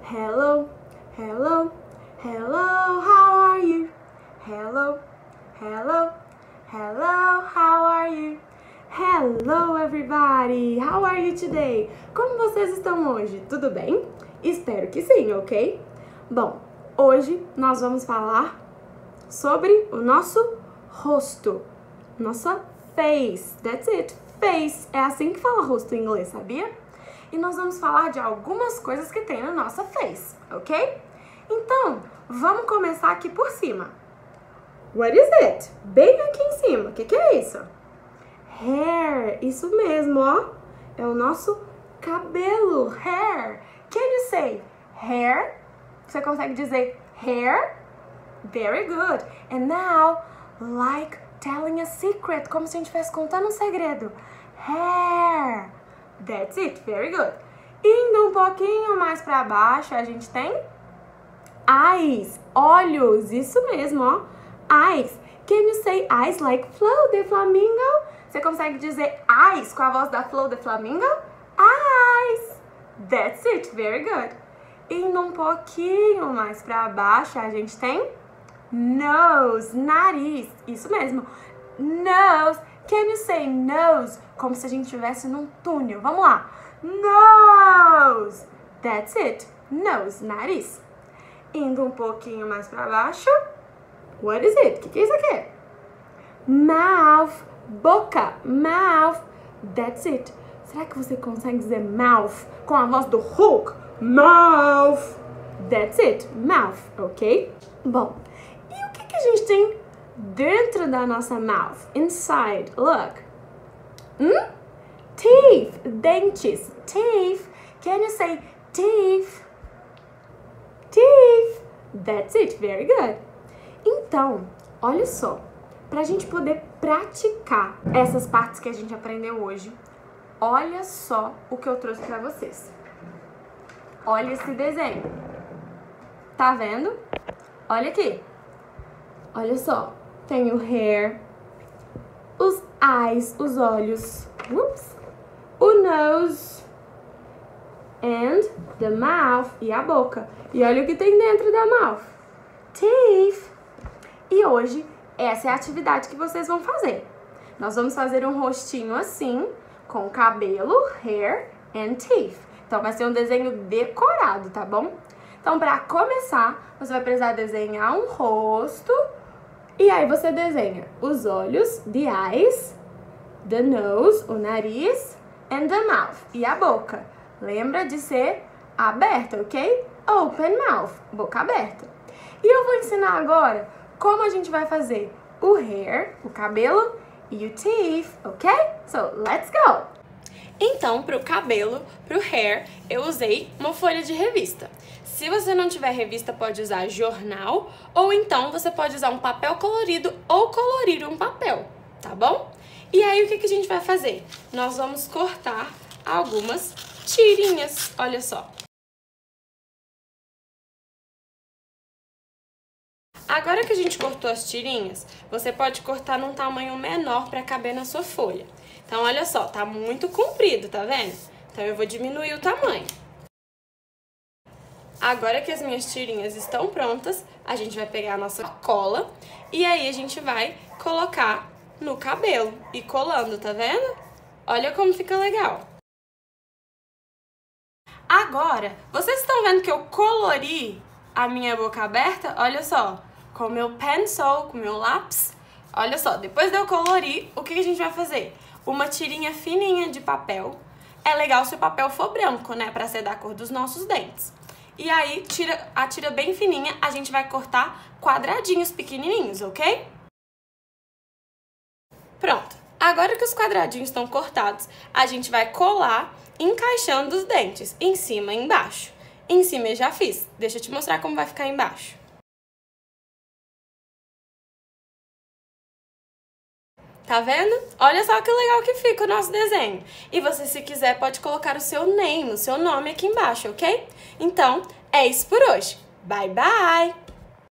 Hello, hello, hello, how are you? Hello, hello, hello, how are you? Hello, everybody! How are you today? Como vocês estão hoje? Tudo bem? Espero que sim, ok? Bom, hoje nós vamos falar sobre o nosso rosto, nossa face. That's it, face. É assim que fala rosto em inglês, sabia? E nós vamos falar de algumas coisas que tem na nossa face, ok? Então, vamos começar aqui por cima. What is it? Bem aqui em cima. O que é isso? Hair. Isso mesmo, ó. É o nosso cabelo. Hair. Can you say hair? Você consegue dizer hair? Very good. And now, like telling a secret. Como se a gente estivesse contando um segredo. Hair. That's it. Very good. Indo um pouquinho mais para baixo, a gente tem eyes. Olhos. Isso mesmo, ó. Eyes. Can you say eyes like Flo de Flamingo? Você consegue dizer eyes com a voz da Flo de Flamingo? Eyes. That's it. Very good. Indo um pouquinho mais para baixo, a gente tem nose. Nariz. Isso mesmo. Nose. Can you say nose? Como se a gente estivesse num túnel. Vamos lá. Nose. That's it. Nose. Nariz. Indo um pouquinho mais para baixo. What is it? O que é isso aqui? Mouth. Boca. Mouth. That's it. Será que você consegue dizer mouth com a voz do Hulk? Mouth. That's it. Mouth. Ok? Bom, e o que a gente tem dentro da nossa mouth? Inside. Look. Teeth. Dentes. Teeth. Can you say teeth? Teeth. That's it. Very good. Então, olha só. Pra gente poder praticar essas partes que a gente aprendeu hoje, olha só o que eu trouxe pra vocês. Olha esse desenho. Tá vendo? Olha aqui. Olha só. Tem o hair, os eyes, os olhos, o nose, and the mouth, e a boca. E olha o que tem dentro da mouth. Teeth. E hoje, essa é a atividade que vocês vão fazer. Nós vamos fazer um rostinho assim, com cabelo, hair and teeth. Então, vai ser um desenho decorado, tá bom? Então, pra começar, você vai precisar desenhar um rosto. E aí, você desenha os olhos, the eyes, the nose, o nariz, and the mouth, e a boca. Lembra de ser aberta, ok? Open mouth, boca aberta. E eu vou ensinar agora como a gente vai fazer o hair, o cabelo, e o teeth, ok? So, let's go! Então, para o cabelo, para o hair, eu usei uma folha de revista. Se você não tiver revista, pode usar jornal, ou então você pode usar um papel colorido ou colorir um papel, tá bom? E aí, o que a gente vai fazer? Nós vamos cortar algumas tirinhas, olha só. Agora que a gente cortou as tirinhas, você pode cortar num tamanho menor para caber na sua folha. Então, olha só, tá muito comprido, tá vendo? Então, eu vou diminuir o tamanho. Agora que as minhas tirinhas estão prontas, a gente vai pegar a nossa cola e aí a gente vai colocar no cabelo e colando, tá vendo? Olha como fica legal. Agora, vocês estão vendo que eu colori a minha boca aberta? Olha só. Com o meu pencil, com o meu lápis. Olha só, depois de eu colorir, o que a gente vai fazer? Uma tirinha fininha de papel. É legal se o papel for branco, né? Pra ser da cor dos nossos dentes. E aí, a tira bem fininha, a gente vai cortar quadradinhos pequenininhos, ok? Pronto. Agora que os quadradinhos estão cortados, a gente vai colar encaixando os dentes, em cima e embaixo. Em cima eu já fiz. Deixa eu te mostrar como vai ficar embaixo. Tá vendo? Olha só que legal que fica o nosso desenho. E você, se quiser, pode colocar o seu name, o seu nome aqui embaixo, ok? Então, é isso por hoje. Bye, bye!